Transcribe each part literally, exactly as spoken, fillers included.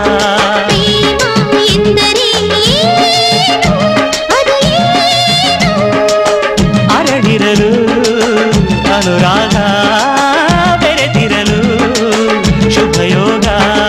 ಅರಳಿರಲು ಅನುರಾಗ ಬೆರೆತಿರಲು ಶುಭಯೋಗ.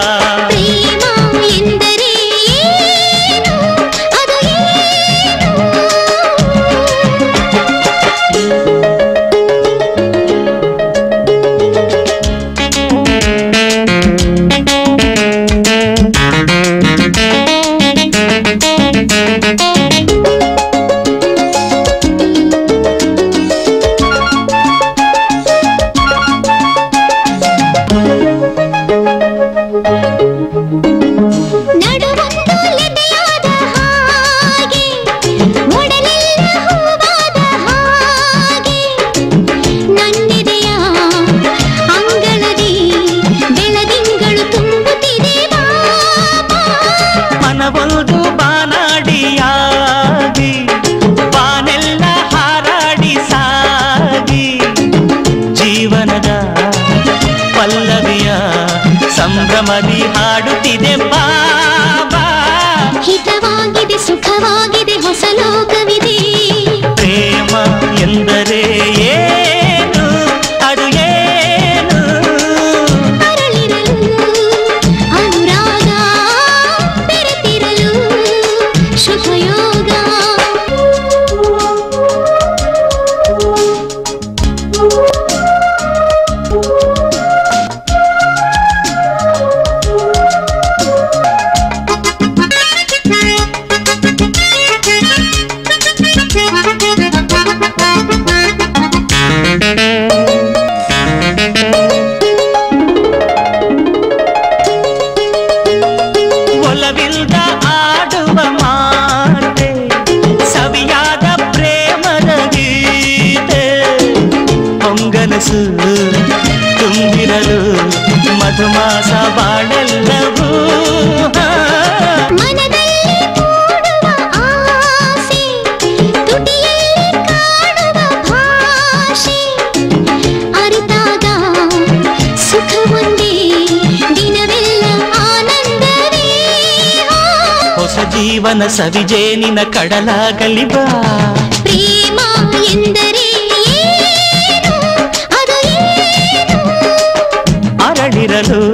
ಮನವೊಂದು ಬಾನಾಡಿಯಾಗಿ ಬಾನೆಲ್ಲ ಹಾರಾಡಿ ಸಾಗಿ ಜೀವನದ ಪಲ್ಲವಿಯ ಸಂಭ್ರಮದಿ ಹಾಡುತ್ತಿದೆ ಬಾಬಾ. ಹಿತವಾಗಿದೆ ಸುಖವಾಗಿದೆ ಹೊಸ ಲೋಕವಿದೆ. ಪ್ರೇಮ ಎಂದರೆ ಏನು ಅದು ಏನು? ಅರಳಿರಲು ಅನುರಾಗ ಬೆರೆತಿರಲು ಶುಭಯೋಗ. ಒಲವಿಲ್ದ ಆಡುವ ಮಾತೆ ಸವಿಯಾದ ಪ್ರೇಮದ ಗೀತೆ. ಹೊಂಗನಸು ತುಂಬಿರಲು ಮಧುಮಾಸ ಬಾಳೆಲ್ಲವೂ. ಮನದಲ್ಲಿ ಮೂಡುವ ಆಸೆ ತುಟಿಯಲ್ಲಿ ಕಾಣುವ ಭಾಷೆ. ಅರಿತಾಗ ಸುಖ ಒಂದೇ ದಿನವೆಲ್ಲ ಆನಂದವೇ. ಹೊಸ ಜೀವನ ಸವಿಜೇನಿನ ಕಡಲಾಗಲಿ ಬಾ. ಪ್ರೇಮ ಎಂದರೆ ಏನು ಅದು ಏನು? ಅರಳಿರಲು